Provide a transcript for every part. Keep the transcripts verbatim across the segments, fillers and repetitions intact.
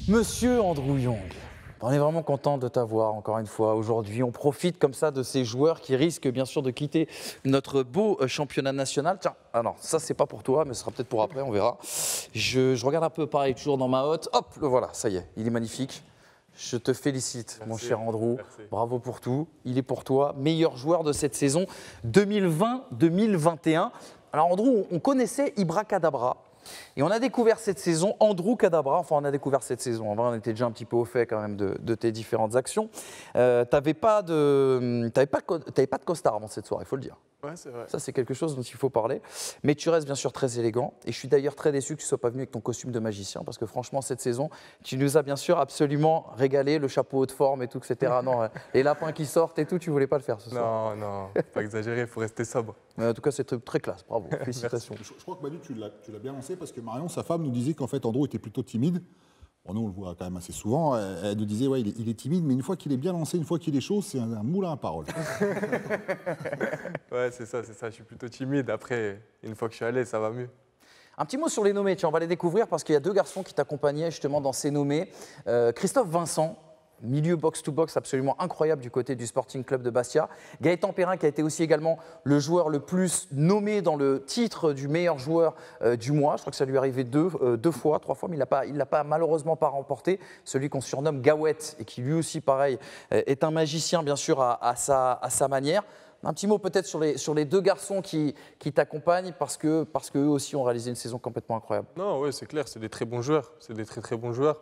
Monsieur Andrew Young, on est vraiment content de t'avoir encore une fois aujourd'hui. On profite comme ça de ces joueurs qui risquent bien sûr de quitter notre beau championnat national. Tiens, alors ça c'est pas pour toi, mais ce sera peut-être pour après, on verra. Je, je regarde un peu pareil, toujours dans ma hotte. Hop, le voilà, ça y est, il est magnifique. Je te félicite, Merci, mon cher Andrew. merci. Bravo pour tout. Il est pour toi, meilleur joueur de cette saison deux mille vingt deux mille vingt et un. Alors Andrew, on connaissait Ibra Kadabra. Et on a découvert cette saison Andrew Kadabra, enfin on a découvert cette saison, en vrai on était déjà un petit peu au fait quand même de, de tes différentes actions. Euh, tu n'avais pas, de, t'avais pas, t'avais pas de costard avant cette soirée, il faut le dire. Ouais, c'est vrai. Ça c'est quelque chose dont il faut parler. Mais tu restes bien sûr très élégant et je suis d'ailleurs très déçu que tu ne sois pas venu avec ton costume de magicien parce que franchement cette saison, tu nous as bien sûr absolument régalé, le chapeau haute forme et tout, et cetera. Non, les lapins qui sortent et tout, tu ne voulais pas le faire ce soir. Non, non, pas exagéré, il faut rester sobre. Mais en tout cas c'est très, très classe, bravo, félicitations. Je, je crois que Manu, tu l'as tu l'as bien lancé parce que Marion, sa femme, nous disait qu'en fait Andrew était plutôt timide. Bon, nous, on le voit quand même assez souvent. Elle, elle nous disait, ouais, il est, il est timide, mais une fois qu'il est bien lancé, une fois qu'il est chaud, c'est un, un moulin à parole. Ouais, c'est ça, c'est ça. Je suis plutôt timide. Après, une fois que je suis allé, ça va mieux. Un petit mot sur les nommés, tiens, on va les découvrir parce qu'il y a deux garçons qui t'accompagnaient justement dans ces nommés. Euh, Christophe Vincent, milieu box-to-box absolument incroyable du côté du Sporting Club de Bastia. Gaëtan Perrin qui a été aussi également le joueur le plus nommé dans le titre du meilleur joueur euh, du mois. Je crois que ça lui est arrivé deux, euh, deux fois, trois fois, mais il ne l'a pas malheureusement pas remporté. Celui qu'on surnomme Gawet et qui lui aussi pareil euh, est un magicien bien sûr à, à, sa, à sa manière. Un petit mot peut-être sur les, sur les deux garçons qui, qui t'accompagnent parce que parce qu'eux aussi ont réalisé une saison complètement incroyable. Non, ouais, c'est clair, c'est des très bons joueurs. C'est des très très bons joueurs.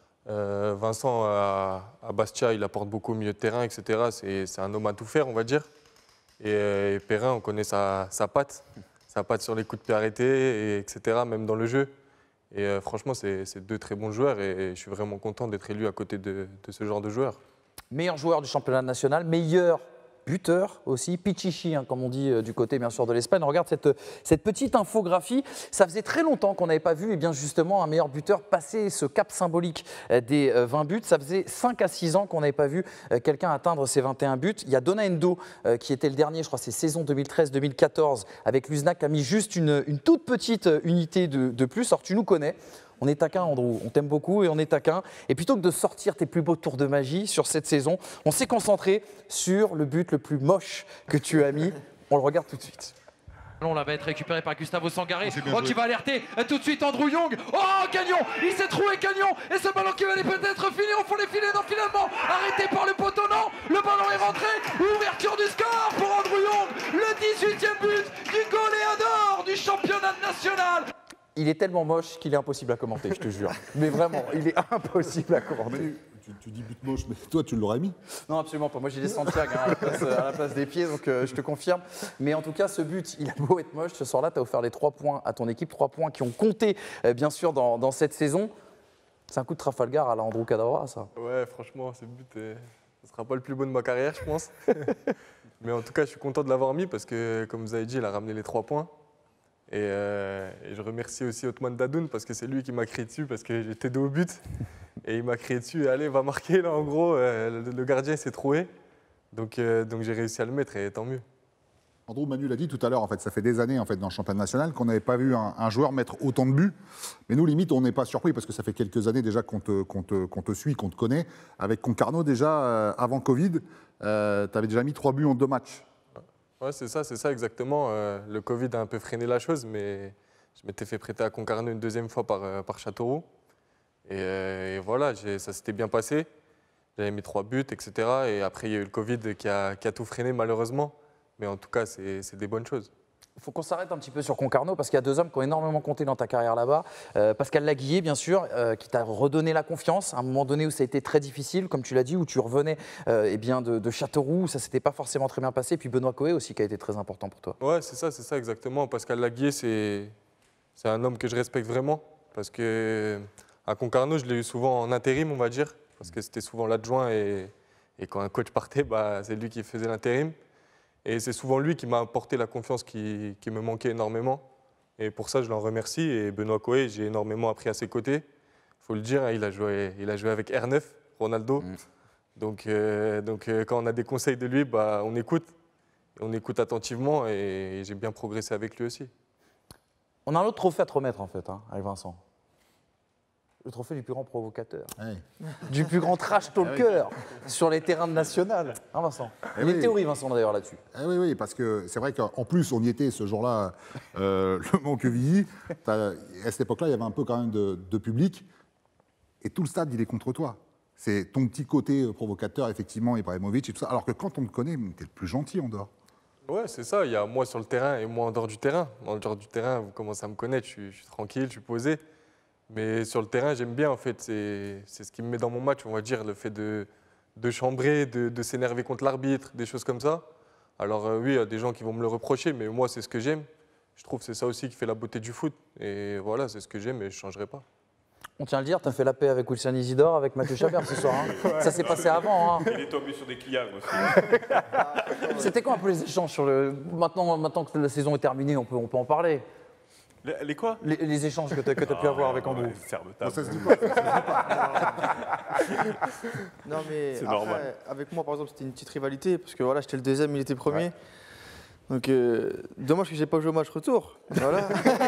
Euh, Vincent à, à Bastia, il apporte beaucoup au milieu de terrain, et cetera. C'est c'est un homme à tout faire, on va dire. Et, euh, et Perrin, on connaît sa, sa patte, sa patte sur les coups de pied arrêtés, et, etc. Même dans le jeu. Et euh, franchement, c'est c'est deux très bons joueurs et, et je suis vraiment content d'être élu à côté de, de ce genre de joueurs. Meilleur joueur du championnat national, meilleur buteur aussi, Pichichi, hein, comme on dit euh, du côté bien sûr de l'Espagne. Regarde cette, cette petite infographie. Ça faisait très longtemps qu'on n'avait pas vu et bien justement un meilleur buteur passer ce cap symbolique euh, des euh, vingt buts. Ça faisait cinq à six ans qu'on n'avait pas vu euh, quelqu'un atteindre ses vingt et un buts. Il y a Dona Endo euh, qui était le dernier, je crois, c'est saison deux mille treize deux mille quatorze avec l'U S N A C qui a mis juste une, une toute petite unité de, de plus. Alors tu nous connais. On est taquin, Andrew, on t'aime beaucoup et on est taquin. Et plutôt que de sortir tes plus beaux tours de magie sur cette saison, on s'est concentré sur le but le plus moche que tu as mis. On le regarde tout de suite. On va être récupéré par Gustavo Sangaré, Oh, oh, qui va alerter tout de suite Andrew Young. Oh, Gagnon, il s'est trouvé Gagnon. Et ce ballon qui va aller peut-être finir au fond des filets. Non, finalement, arrêté par le poteau, non. Le ballon est rentré. Ouverture du score pour Andrew Young. Le dix-huitième but du goléador du championnat national. Il est tellement moche qu'il est impossible à commenter, je te jure. Mais vraiment, il est impossible à commenter. Manu, tu, tu dis but moche, mais toi, tu l'aurais mis. Non, absolument pas. Moi, j'ai des Santiago hein, à, la place, à la place des pieds, donc euh, je te confirme. Mais en tout cas, ce but, il a beau être moche. Ce soir-là, tu as offert les trois points à ton équipe. Trois points qui ont compté, euh, bien sûr, dans, dans cette saison. C'est un coup de Trafalgar à la Andrew Kadabra, ça. Ouais, franchement, ce but, euh, ce ne sera pas le plus beau de ma carrière, je pense. Mais en tout cas, je suis content de l'avoir mis parce que, comme vous avez dit, il a ramené les trois points. Et, euh, et je remercie aussi Othman Dadoun parce que c'est lui qui m'a crié dessus parce que j'étais dos au but. Et il m'a crié dessus, allez, va marquer là, en gros. Euh, le, le gardien s'est troué. Donc, euh, donc j'ai réussi à le mettre et tant mieux. Andrew, Manu l'a dit tout à l'heure, en fait, ça fait des années en fait, dans le championnat national qu'on n'avait pas vu un, un joueur mettre autant de buts. Mais nous, limite, on n'est pas surpris parce que ça fait quelques années déjà qu'on te, qu'on te, qu'on te suit, qu'on te connaît. Avec Concarneau, déjà, euh, avant Covid, euh, tu avais déjà mis trois buts en deux matchs. Ouais, c'est ça, c'est ça exactement. Euh, le Covid a un peu freiné la chose, mais je m'étais fait prêter à Concarneau une deuxième fois par, euh, par Châteauroux. Et, euh, et voilà, ça s'était bien passé. J'avais mis trois buts, et cetera. Et après, il y a eu le Covid qui a, qui a tout freiné malheureusement. Mais en tout cas, c'est des bonnes choses. Il faut qu'on s'arrête un petit peu sur Concarneau parce qu'il y a deux hommes qui ont énormément compté dans ta carrière là-bas. Euh, Pascal Laguillet, bien sûr, euh, qui t'a redonné la confiance à un moment donné où ça a été très difficile, comme tu l'as dit, où tu revenais euh, eh bien de, de Châteauroux, où ça ne s'était pas forcément très bien passé. Puis Benoît Coé aussi qui a été très important pour toi. Ouais, c'est ça, c'est ça exactement. Pascal Laguillet, c'est un homme que je respecte vraiment parce que à Concarneau, je l'ai eu souvent en intérim, on va dire, parce que c'était souvent l'adjoint et, et quand un coach partait, bah, c'est lui qui faisait l'intérim. Et c'est souvent lui qui m'a apporté la confiance qui, qui me manquait énormément. Et pour ça, je l'en remercie. Et Benoît Coé, j'ai énormément appris à ses côtés. Il faut le dire, il a joué, il a joué avec R neuf, Ronaldo. Mmh. Donc, euh, donc euh, quand on a des conseils de lui, bah, on écoute. On écoute attentivement et, et j'ai bien progressé avec lui aussi. On a un autre trophée à te remettre en fait, hein, avec Vincent. le trophée du plus grand provocateur, Ouais. du plus grand trash talker sur les terrains de national. Hein, Vincent? Il y a oui. une théorie, Vincent, d'ailleurs, là-dessus. Eh oui, oui, parce que c'est vrai qu'en plus, on y était ce jour-là, euh, le Mont-Quevilly. À cette époque-là, il y avait un peu quand même de, de public. Et tout le stade, il est contre toi. C'est ton petit côté provocateur, effectivement, Ibrahimovic et tout ça. Alors que quand on te connaît, t'es le plus gentil en dehors. Ouais, c'est ça. Il y a moi sur le terrain et moi en dehors du terrain. En dehors du terrain, vous commencez à me connaître, je suis, je suis tranquille, je suis posé. Mais sur le terrain, j'aime bien, en fait. C'est c'est ce qui me met dans mon match, on va dire, le fait de, de chambrer, de, de s'énerver contre l'arbitre, des choses comme ça. Alors euh, oui, il y a des gens qui vont me le reprocher, mais moi, c'est ce que j'aime. Je trouve que c'est ça aussi qui fait la beauté du foot. Et voilà, c'est ce que j'aime et je ne changerai pas. On tient à le dire, tu as fait la paix avec Wilson Isidore, avec Mathieu Chabert ce soir. Hein. Ça s'est passé avant. Hein. Il est tombé sur des clients aussi. C'était quoi un peu les échanges sur le... Maintenant, maintenant que la saison est terminée, on peut, on peut en parler. Les, les quoi Les, les échanges que tu as, que tu as pu Ah, avoir ouais, avec Andrew. ouais, serre de Bon, table. ça se dit pas. Non, mais C'est après, normal. avec moi, par exemple, c'était une petite rivalité, parce que voilà, j'étais le deuxième, il était premier. Donc, euh, dommage que j'ai pas joué au match retour. Voilà.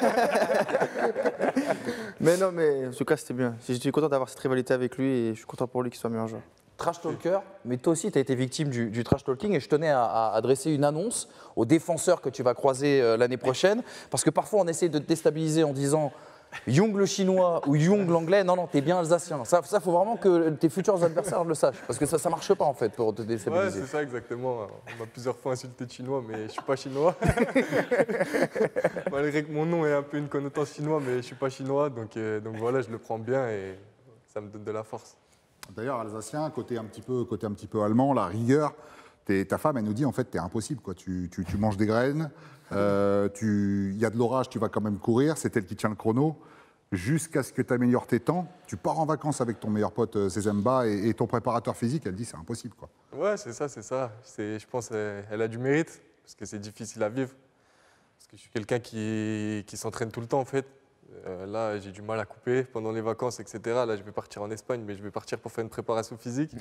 mais non, mais en tout cas, c'était bien. J'étais content d'avoir cette rivalité avec lui et je suis content pour lui qu'il soit meilleur joueur. Trash talker, mais toi aussi, tu as été victime du, du trash talking et je tenais à, à adresser une annonce aux défenseurs que tu vas croiser euh, l'année prochaine, parce que parfois on essaie de te déstabiliser en disant Young le chinois ou Young l'anglais. Non, non, t'es bien alsacien. Ça, ça, faut vraiment que tes futurs adversaires le sachent, parce que ça, ça marche pas en fait pour te Ouais, déstabiliser. c'est ça exactement. On m'a plusieurs fois insulté de chinois, mais je suis pas chinois. Malgré que mon nom ait un peu une connotation chinois, mais je suis pas chinois, donc, euh, donc voilà, je le prends bien et ça me donne de la force. D'ailleurs, alsacien, côté un petit peu, côté un petit peu allemand, la rigueur. T'es- ta femme, elle nous dit en fait, t'es impossible, quoi. Tu, tu, tu manges des graines, euh, tu- il y a de l'orage, tu vas quand même courir. C'est elle qui tient le chrono jusqu'à ce que tu améliores tes temps. Tu pars en vacances avec ton meilleur pote euh, Sezemba et, et ton préparateur physique. Elle dit c'est impossible, quoi. Ouais, c'est ça, c'est ça. C'est- Je pense qu'elle elle a du mérite, parce que c'est difficile à vivre. Parce que je suis quelqu'un qui, qui s'entraîne tout le temps, en fait. Euh, là, j'ai du mal à couper pendant les vacances, et cetera. Là, je vais partir en Espagne, mais je vais partir pour faire une préparation physique.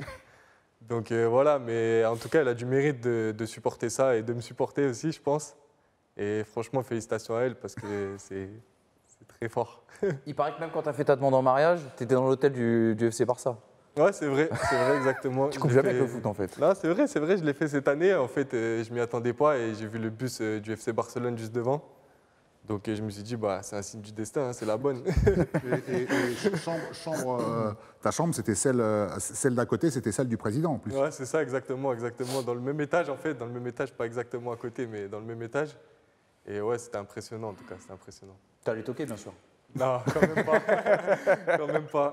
Donc euh, voilà, mais en tout cas, elle a du mérite de, de supporter ça et de me supporter aussi, je pense. Et franchement, félicitations à elle, parce que c'est c'est très fort. Il paraît que même quand tu as fait ta demande en mariage, tu étais dans l'hôtel du, du F C Barça. Ouais, c'est vrai, c'est vrai, exactement. Tu Je coupes l'ai jamais fait- avec le foot en fait. Non, c'est vrai, c'est vrai, je l'ai fait cette année. En fait, euh, je m'y attendais pas et j'ai vu le bus euh, du F C Barcelone juste devant. Donc euh, je me suis dit, bah, c'est un signe du destin, hein, c'est la bonne. Et, et- et chambre, chambre, euh, ta chambre, c'était celle, euh, celle d'à côté, c'était celle du président en plus. Ouais, c'est ça, exactement, exactement. Dans le même étage, en fait, dans le même étage, pas exactement à côté, mais dans le même étage. Et ouais, c'était impressionnant, en tout cas, c'était impressionnant. Tu as les toquer, bien sûr. Non, quand même pas. Quand même pas.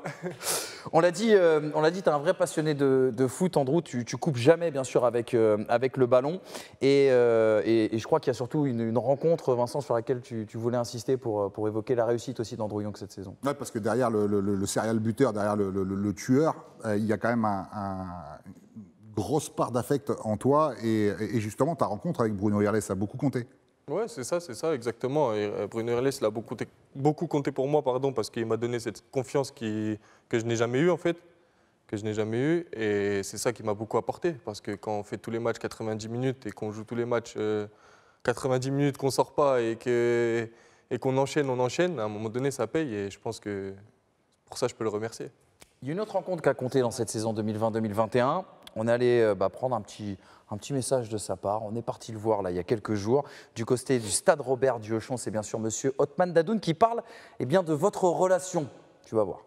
On l'a dit, euh, on l'a dit, tu es un vrai passionné de, de foot, Andrew. Tu, tu coupes jamais, bien sûr, avec, euh, avec le ballon. Et, euh, et- et je crois qu'il y a surtout une, une rencontre, Vincent, sur laquelle tu, tu voulais insister pour, pour évoquer la réussite aussi d'Andrew Young cette saison. Ouais, parce que derrière le, le, le- le serial buteur, derrière le, le- le tueur, euh, il y a quand même un- un- une grosse part d'affect en toi. Et, et justement, ta rencontre avec Bruno Irles a beaucoup compté. Ouais, c'est ça, c'est ça, exactement. Et euh, Bruno Irles, il a beaucoup compté, beaucoup compté pour moi, pardon, parce qu'il m'a donné cette confiance qui, que je n'ai jamais eue, en fait, que je n'ai jamais eue. Et c'est ça qui m'a beaucoup apporté, parce que quand on fait tous les matchs quatre-vingt-dix minutes et qu'on joue tous les matchs euh, quatre-vingt-dix minutes, qu'on sort pas et que et qu'on enchaîne, on enchaîne, à un moment donné, ça paye. Et je pense que pour ça, je peux le remercier. Il y a une autre rencontre qui a compté dans cette saison deux mille vingt deux mille vingt et un. On allait euh, bah, prendre un petit, un petit message de sa part. On est parti le voir là, il y a quelques jours. Du côté du stade Robert Diochon, c'est bien sûr monsieur Othman Dadoun qui parle eh bien, de votre relation. Tu vas voir.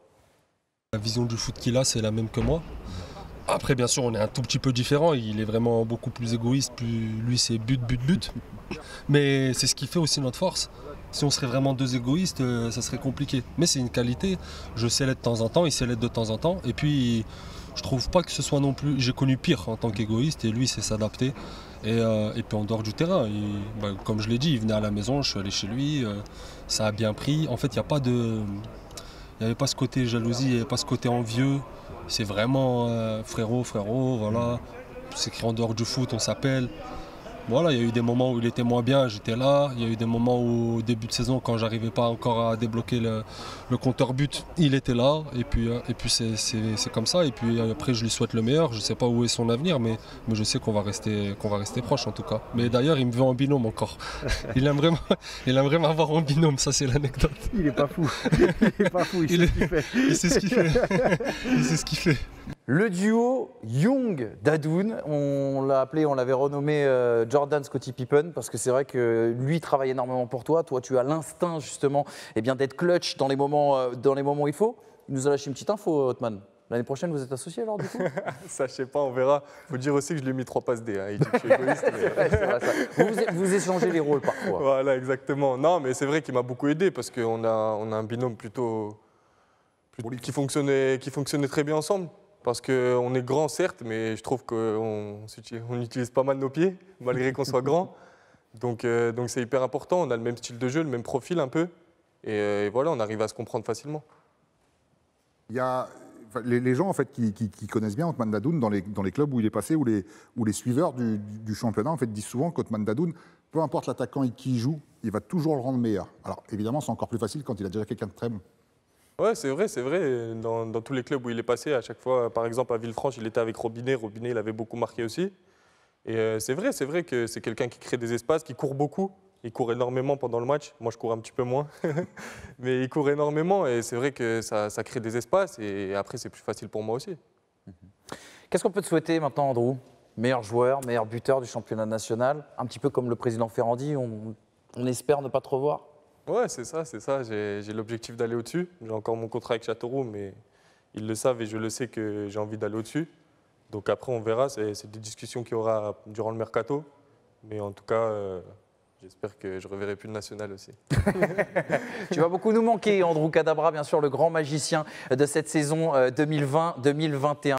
La vision du foot qu'il a, c'est la même que moi. Après, bien sûr, on est un tout petit peu différent. Il est vraiment beaucoup plus égoïste. Plus... Lui, c'est but, but, but. Mais c'est ce qui fait aussi notre force. Si on serait vraiment deux égoïstes, euh, ça serait compliqué. Mais c'est une qualité. Je sais l'être de temps en temps, il sait l'être de temps en temps. Et puis, je trouve pas que ce soit non plus... J'ai connu pire en tant qu'égoïste et lui, c'est s'adapter. Et, euh, et puis en dehors du terrain, il- bah, comme je l'ai dit, il venait à la maison, je suis allé chez lui. euh, ça a bien pris. En fait, il n'y a pas de... Il n'y avait pas ce côté jalousie, il n'y avait pas ce côté envieux. C'est vraiment euh, frérot, frérot, voilà. C'est écrit en dehors du foot, on s'appelle. Voilà, il y a eu des moments où il était moins bien, j'étais là. Il y a eu des moments où, au début de saison, quand j'arrivais pas encore à débloquer le, le compteur but, il était là. Et puis, et puis c'est, c'est, c'est comme ça. Et puis après, je lui souhaite le meilleur. Je sais pas où est son avenir, mais, mais je sais qu'on va rester, qu'on va rester proche en tout cas. Mais d'ailleurs, il me veut en binôme encore. Il aime vraiment, il aime vraiment avoir en binôme. Ça, c'est l'anecdote. Il est pas fou. Il est pas fou. Il, Il sait est- ce qu'il fait. Il sait ce qu'il fait. Il sait ce qu'il fait. Le duo Young-Dadoun, on l'a appelé, on l'avait renommé euh, Jordan Scottie Pippen parce que c'est vrai que lui travaille énormément pour toi. Toi, tu as l'instinct justement eh bien, d'être clutch dans les, moments, euh, dans les moments où il faut. Il nous a lâché une petite info, Hotman. L'année prochaine, vous êtes associés alors du coup? Ça, je sais pas, on verra. Faut dire aussi que je lui ai mis trois passes D. Hein. Il dit que je suis égoïste. mais- Ouais, c'est vrai, ça. Vous, vous, vous échangez les rôles parfois. Voilà, exactement. Non, mais c'est vrai qu'il m'a beaucoup aidé parce qu'on a, on a un binôme plutôt, plutôt- qui, fonctionnait, qui fonctionnait très bien ensemble. Parce qu'on est grand, certes, mais je trouve qu'on s'utilise- on utilise pas mal nos pieds, malgré qu'on soit grand. Donc, euh, donc c'est hyper important. On a le même style de jeu, le même profil un peu. Et, euh, et voilà, on arrive à se comprendre facilement. Il y a enfin, les, les gens en fait qui, qui- qui connaissent bien Othman Dadoun dans les, dans les clubs où il est passé, ou les, ou les suiveurs du, du- du championnat en fait disent souvent qu'Othman Dadoun, peu importe l'attaquant et qui il joue, il va toujours le rendre meilleur. Alors évidemment, c'est encore plus facile quand il a déjà quelqu'un de très bon. Ouais, c'est vrai, c'est vrai. Dans, dans tous les clubs où il est passé, à chaque fois, par exemple à Villefranche, il était avec Robinet. Robinet, il avait beaucoup marqué aussi. Et euh, c'est vrai, c'est vrai que c'est quelqu'un qui crée des espaces, qui court beaucoup. Il court énormément pendant le match. Moi, je cours un petit peu moins. Mais il court énormément et c'est vrai que ça, ça crée des espaces. Et après, c'est plus facile pour moi aussi. Qu'est-ce qu'on peut te souhaiter maintenant, Andrew? Meilleur joueur, meilleur buteur du championnat national, un petit peu comme le président Ferrandi, on, on espère ne pas te revoir. Ouais, c'est ça, c'est ça. J'ai j'ai l'objectif d'aller au-dessus. J'ai encore mon contrat avec Châteauroux, mais ils le savent et je le sais que j'ai envie d'aller au-dessus. Donc après, on verra. C'est c'est des discussions qu'il y aura durant le mercato. Mais en tout cas, euh, j'espère que je ne reverrai plus le national aussi. Tu vas beaucoup nous manquer, Andrew Kadabra, bien sûr, le grand magicien de cette saison deux mille vingt deux mille vingt et un.